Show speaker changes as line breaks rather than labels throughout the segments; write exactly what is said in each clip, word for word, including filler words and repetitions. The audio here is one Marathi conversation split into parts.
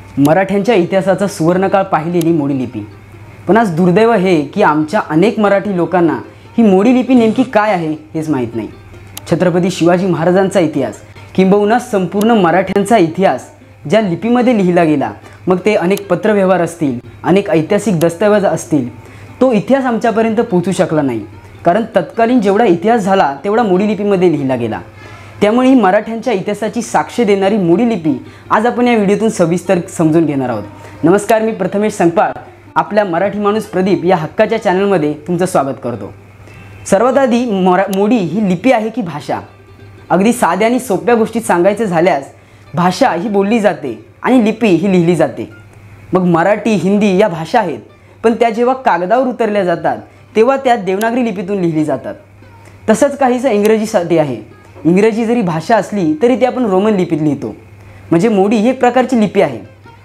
मराठ्यांच्या इतिहासाचा सुवर्णकाळ पाहिलेली मोडी लिपी। पण आज दुर्दैव हे की आमच्या अनेक मराठी लोकांना ही मोडी लिपी नेमकी काय आहे हेच माहीत नाही। छत्रपती शिवाजी महाराजांचा इतिहास किंबहुना संपूर्ण मराठ्यांचा इतिहास ज्या लिपीमध्ये लिहिला गेला, मग ते अनेक पत्रव्यवहार असतील, अनेक ऐतिहासिक दस्तऐवज असतील, तो इतिहास आमच्यापर्यंत पोहोचू शकला नाही। कारण तत्कालीन जेवढा इतिहास झाला तेवढा मोडी लिपीमध्ये लिहिला गेला। त्यामुळे ही मराठ्यांच्या इतिहासाची साक्ष देणारी मोडी लिपी आज आपण या व्हिडिओतून सविस्तर समजून घेणार आहोत। नमस्कार, मी प्रथमेश संगपाळ आपल्या मराठी माणूस प्रदीप या हक्काच्या चॅनलमध्ये तुमचं स्वागत करतो। सर्वात आधी मोडी ही लिपी आहे की भाषा? अगदी साध्या आणि सोप्या गोष्टीत सांगायचं झाल्यास भाषा ही बोलली जाते आणि लिपी ही लिहिली जाते। मग मराठी, हिंदी या भाषा आहेत, पण त्या जेव्हा कागदावर उतरल्या जातात तेव्हा त्या देवनागरी लिपीतून लिहिली जातात। तसंच काहीसं इंग्रजीसाठी आहे। इंग्रजी जरी भाषा असली तरी ती आपण रोमन लिपीत लिहितो, म्हणजे मोडी ही एक प्रकारची लिपी आहे।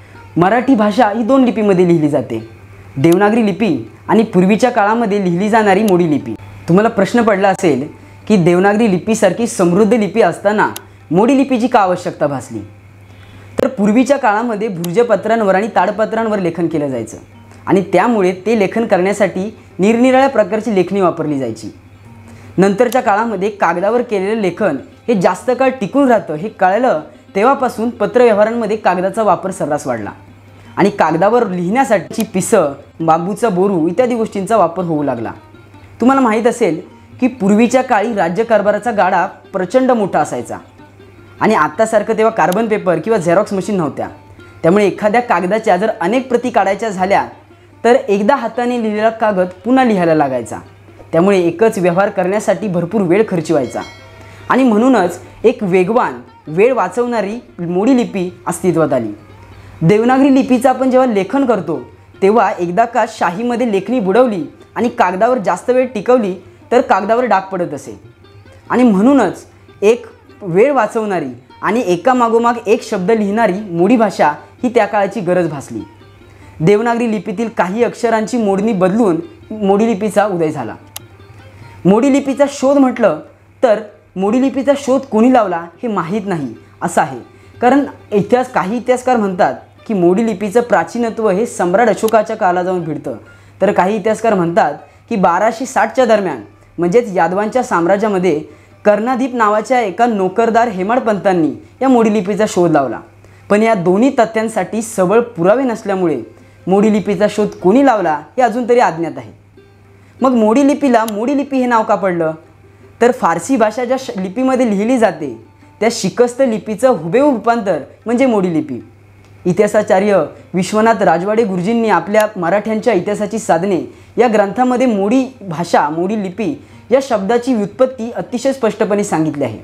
मराठी भाषा ही दोन लिपीमध्ये लिहिली जाते, देवनागरी लिपी आणि पूर्वीच्या काळामध्ये लिहिली जाणारी मोडी लिपी। तुम्हाला प्रश्न पडला असेल की देवनागरी लिपीसारखी समृद्ध लिपी असताना मोडी लिपीची का आवश्यकता भासली? तर पूर्वीच्या काळामध्ये भुर्जपत्रांवर आणि ताडपत्रांवर लेखन केलं जायचं आणि त्यामुळे ते लेखन करण्यासाठी निरनिराळ्या प्रकारची लेखणी वापरली जायची। नंतरच्या काळामध्ये कागदावर केलेलं लेखन हे जास्त काळ टिकून राहतं हे कळलं तेव्हापासून पत्रव्यवहारांमध्ये कागदाचा वापर सर्रास वाढला आणि कागदावर लिहिण्यासाठीची पिसं, बांबूचा बोरू इत्यादी गोष्टींचा वापर होऊ लागला। तुम्हाला माहीत असेल की पूर्वीच्या काळी राज्यकारभाराचा गाडा प्रचंड मोठा असायचा आणि आत्तासारखं तेव्हा कार्बन पेपर किंवा झेरॉक्स मशीन नव्हत्या। त्यामुळे एखाद्या कागदाच्या जर अनेक प्रती काढायच्या झाल्या तर एकदा हाताने लिहिलेला कागद पुन्हा लिहायला लागायचा। त्यामुळे एकच व्यवहार करण्यासाठी भरपूर वेळ खर्च व्हायचा आणि म्हणूनच एक वेगवान, वेळ वाचवणारी मोडी लिपी अस्तित्वात आली। देवनागरी लिपीचं आपण जेव्हा लेखन करतो तेव्हा एकदा का शाहीमध्ये लेखणी बुडवली आणि कागदावर जास्त वेळ टिकवली तर कागदावर डाग पडत असे आणि म्हणूनच एक वेळ वाचवणारी आणि एकामागोमाग एक शब्द लिहिणारी मोडी भाषा ही त्या काळाची गरज भासली। देवनागरी लिपीतील काही अक्षरांची मोडणी बदलून मोडी लिपीचा उदय झाला। मोडी लिपीचा शोध म्हटलं तर मोडी लिपीचा शोध कोणी लावला हे माहीत नाही असं आहे। कारण इतिहास काही इतिहासकार म्हणतात की मोडी लिपीचं प्राचीनत्व हे सम्राट अशोकाच्या काळाला जाऊन भिडतं, तर काही इतिहासकार म्हणतात की बाराशे साठच्या दरम्यान म्हणजेच यादवांच्या साम्राज्यामध्ये कर्णादीप नावाच्या एका नोकरदार हेमाडपंतांनी या मोडी लिपीचा शोध लावला। पण या दोन्ही तथ्यांसाठी सबळ पुरावे नसल्यामुळे मोडी लिपीचा शोध कोणी लावला हे अजून तरी अज्ञात आहे। मग मोडी लिपीला मोडी लिपी हे नाव का पडलं? तर फारसी भाषा ज्या लिपीमध्ये लिहिली जाते त्या शिकस्त लिपीचं हुबेहूब रूपांतर म्हणजे मोडी लिपी। इतिहासाचार्य विश्वनाथ राजवाडे गुरुजींनी आपल्या मराठ्यांच्या इतिहासाची साधने या ग्रंथामध्ये मोडी भाषा, मोडी लिपी या शब्दाची व्युत्पत्ती अतिशय स्पष्टपणे सांगितली आहे।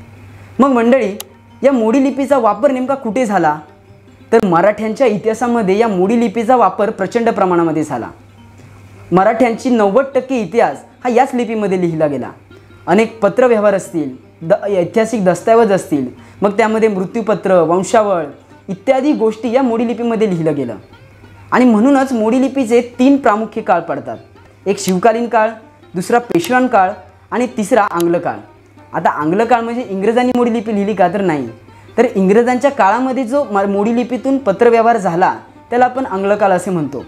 मग मंडळी, या मोडी लिपीचा वापर नेमका कुठे झाला? तर मराठ्यांच्या इतिहासामध्ये या मोडी लिपीचा वापर प्रचंड प्रमाणामध्ये झाला। मराठ्यांची नव्वद टक्के इतिहास हा याच लिपीमध्ये लिहिला गेला। अनेक पत्रव्यवहार असतील, द ऐतिहासिक दस्तऐवज असतील, मग त्यामध्ये मृत्यूपत्र, वंशावळ इत्यादी गोष्टी या मोडी लिपीमध्ये लिहिलं गेलं आणि म्हणूनच मोडी लिपीचे तीन प्रामुख्य काळ पडतात। एक शिवकालीन काळ, दुसरा पेशवान काळ आणि तिसरा आंग्ल काळ। आता आंग्ल काळ म्हणजे इंग्रजांनी मोडी लिपी लिहिली का? तर नाही, तर इंग्रजांच्या काळामध्ये जो मोडी लिपीतून पत्रव्यवहार झाला त्याला आपण आंग्ल काळ असे म्हणतो।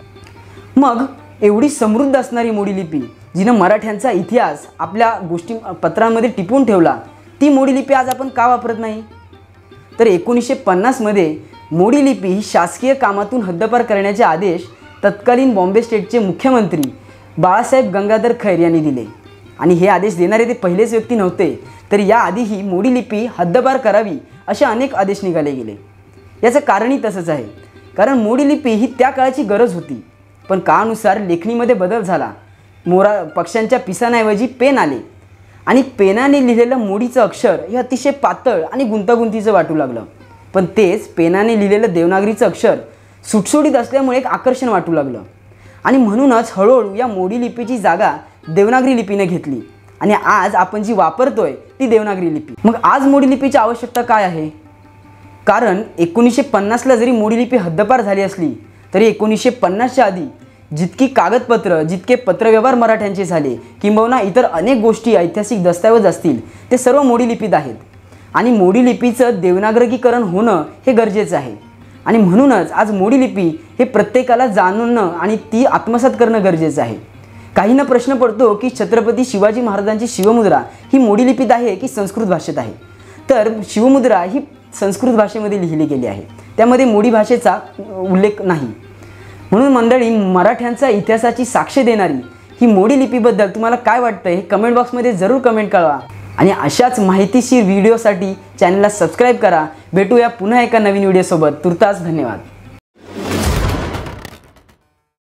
मग एवढी समृद्ध असणारी मोडी लिपी जिनं मराठ्यांचा इतिहास आपल्या गोष्टी पत्रांमध्ये टिपून ठेवला, ती मोडी लिपी आज आपण का वापरत नाही? तर एकोणीसशे पन्नासमध्ये मोडी लिपी ही शासकीय कामातून हद्दपार करण्याचे आदेश तत्कालीन बॉम्बे स्टेटचे मुख्यमंत्री बाळासाहेब गंगाधर खैर यांनी दिले आणि हे आदेश देणारे ते पहिलेच व्यक्ती नव्हते, तर याआधीही मोडी लिपी हद्दपार करावी असे अनेक आदेश निघाले गेले। याचं कारणही तसंच आहे, कारण मोडी लिपी ही त्या काळाची गरज होती, पण काळानुसार लेखणीमध्ये बदल झाला। मोरा पक्ष्यांच्या पिसांऐवजी पेन आले आणि पेनाने लिहिलेलं मोडीचं अक्षर हे अतिशय पातळ आणि गुंतागुंतीचं वाटू लागलं, पण तेच पेनाने लिहिलेलं देवनागरीचं अक्षर सुटसुटीत असल्यामुळे एक आकर्षण वाटू लागलं आणि म्हणूनच हळूहळू या मोडी लिपीची जागा देवनागरी लिपीने घेतली आणि आज आपण जी वापरतोय ती देवनागरी लिपी। मग आज मोडी लिपीची आवश्यकता काय आहे? कारण एकोणीसशे पन्नासला जरी मोडी लिपी हद्दपार झाली असली तरी एकोणीसशे पन्नासच्या आधी जितकी कागदपत्र, जितके पत्रव्यवहार मराठ्यांचे झाले किंबहुना इतर अनेक गोष्टी, ऐतिहासिक दस्तऐवज असतील, ते सर्व मोडी लिपीत आहेत आणि मोडी लिपीचं देवनागरीकरण होणं हे गरजेचं आहे। आणि म्हणूनच आज मोडी लिपी हे प्रत्येकाला जाणून आणि ती आत्मसात करणं गरजेचं आहे। काहींना प्रश्न पडतो की छत्रपती शिवाजी महाराजांची शिवमुद्रा ही मोडी लिपीत आहे की संस्कृत भाषेत आहे। तर शिवमुद्रा ही संस्कृत भाषेमध्ये लिहिली गेली आहे, त्यामध्ये मोडी भाषेचा उल्लेख नाही। म्हणून मंडळी, मराठ्यांचा इतिहासाची साक्ष देणारी ही मोडी लिपीबद्दल तुम्हाला काय वाटतं हे कमेंट बॉक्समध्ये जरूर कमेंट कळवा आणि अशाच माहितीशीर व्हिडिओसाठी चॅनलला सबस्क्राईब करा। भेटूया पुन्हा एका नवीन व्हिडिओसोबत। तुर्तास धन्यवाद।